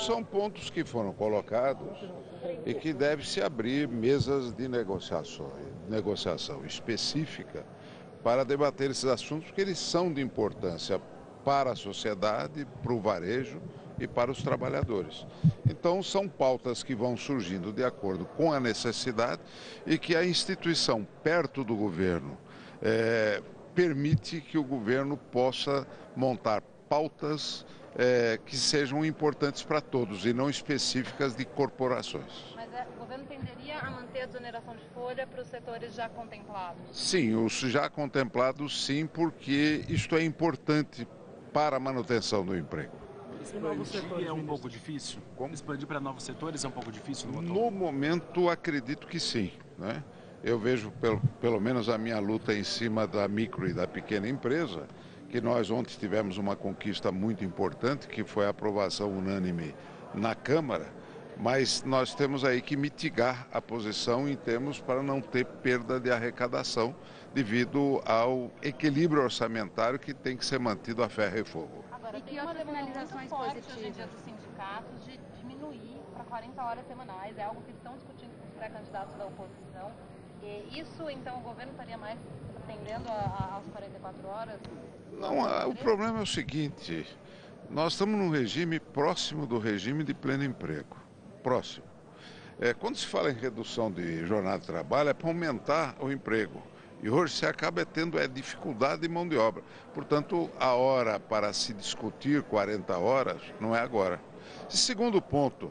São pontos que foram colocados e que deve-se abrir mesas de negociação específica para debater esses assuntos, porque eles são de importância para a sociedade, para o varejo e para os trabalhadores. Então, são pautas que vão surgindo de acordo com a necessidade e que a instituição perto do governo permite que o governo possa montar pautas que sejam importantes para todos e não específicas de corporações. Mas o governo tenderia a manter a desoneração de folha para os setores já contemplados? Sim, os já contemplados sim, porque isto é importante para a manutenção do emprego. Expandir é um pouco difícil? Como? Expandir para novos setores é um pouco difícil? No momento, acredito que sim, né? Eu vejo pelo menos a minha luta em cima da micro e da pequena empresa, que nós ontem tivemos uma conquista muito importante, que foi a aprovação unânime na Câmara, mas nós temos aí que mitigar a posição em termos para não ter perda de arrecadação devido ao equilíbrio orçamentário que tem que ser mantido a ferro e fogo. Agora, tem uma demanda muito forte hoje em dia dos sindicatos de diminuir para 40 horas semanais, é algo que estão discutindo com os pré-candidatos da oposição. E isso, então, o governo estaria mais atendendo às 44 horas? Não, o problema é o seguinte, nós estamos num regime próximo do regime de pleno emprego, próximo. Quando se fala em redução de jornada de trabalho é para aumentar o emprego. E hoje se acaba tendo dificuldade de mão de obra. Portanto, a hora para se discutir 40 horas não é agora. Segundo ponto,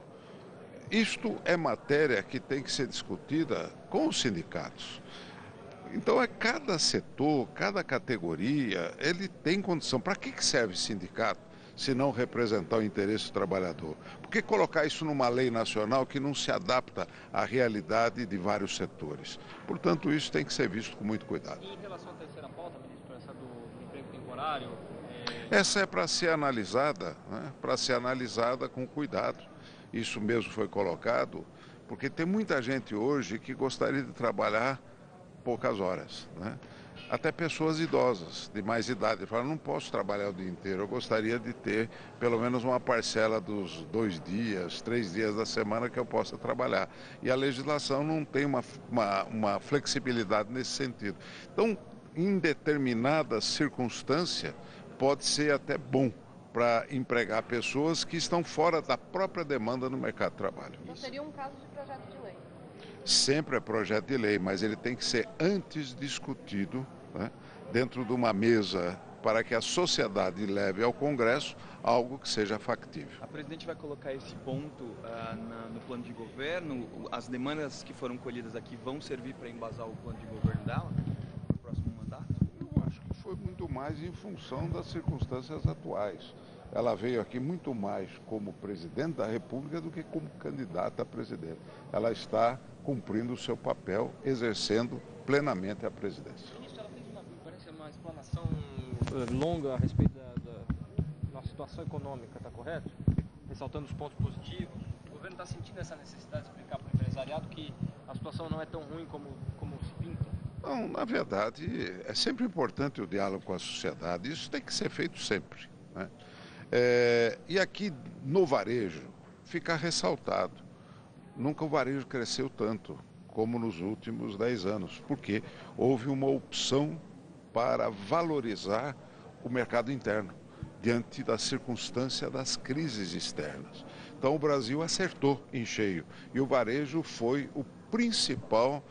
isto é matéria que tem que ser discutida com os sindicatos. Então, cada setor, cada categoria, ele tem condição. Para que serve sindicato se não representar o interesse do trabalhador? Por que colocar isso numa lei nacional que não se adapta à realidade de vários setores? Portanto, isso tem que ser visto com muito cuidado. E em relação à terceira pauta, ministro, essa do emprego temporário? Essa é para ser analisada, né? Para ser analisada com cuidado. Isso mesmo foi colocado, porque tem muita gente hoje que gostaria de trabalhar poucas horas, né? Até pessoas idosas, de mais idade, falam, não posso trabalhar o dia inteiro, eu gostaria de ter pelo menos uma parcela dos 2 dias, 3 dias da semana que eu possa trabalhar. E a legislação não tem uma flexibilidade nesse sentido. Então, em determinada circunstância, pode ser até bom para empregar pessoas que estão fora da própria demanda no mercado de trabalho. Então seria um caso de projeto de lei? Sempre é projeto de lei, mas ele tem que ser antes discutido, né, dentro de uma mesa para que a sociedade leve ao Congresso algo que seja factível. A presidente vai colocar esse ponto no plano de governo? As demandas que foram colhidas aqui vão servir para embasar o plano de governo dela para o próximo mandato? Eu acho que foi muito mais em função das circunstâncias atuais. Ela veio aqui muito mais como presidente da República do que como candidata a presidente. Ela está cumprindo o seu papel, exercendo plenamente a presidência. Ministro, ela fez parece uma explanação longa a respeito da nossa situação econômica, está correto? Ressaltando os pontos positivos. O governo está sentindo essa necessidade de explicar para o empresariado que a situação não é tão ruim como se pinta? Não, na verdade, é sempre importante o diálogo com a sociedade. Isso tem que ser feito sempre, né? E aqui no varejo, fica ressaltado, nunca o varejo cresceu tanto como nos últimos 10 anos, porque houve uma opção para valorizar o mercado interno, diante da circunstância das crises externas. Então o Brasil acertou em cheio e o varejo foi o principal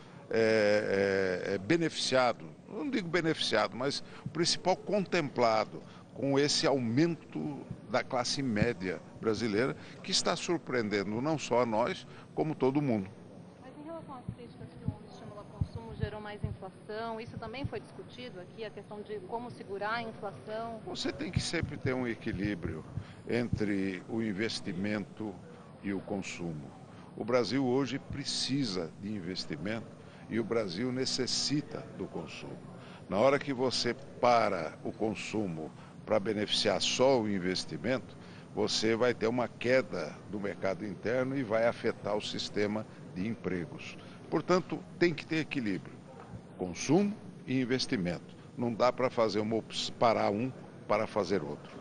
beneficiado, não digo beneficiado, mas o principal contemplado com esse aumento da classe média brasileira, que está surpreendendo não só a nós, como todo mundo. Mas em relação às críticas que o estímulo ao consumo gerou mais inflação, isso também foi discutido aqui, a questão de como segurar a inflação? Você tem que sempre ter um equilíbrio entre o investimento e o consumo. O Brasil hoje precisa de investimento e o Brasil necessita do consumo. Na hora que você para o consumo para beneficiar só o investimento, você vai ter uma queda do mercado interno e vai afetar o sistema de empregos. Portanto, tem que ter equilíbrio, consumo e investimento. Não dá para fazer parar um para fazer outro.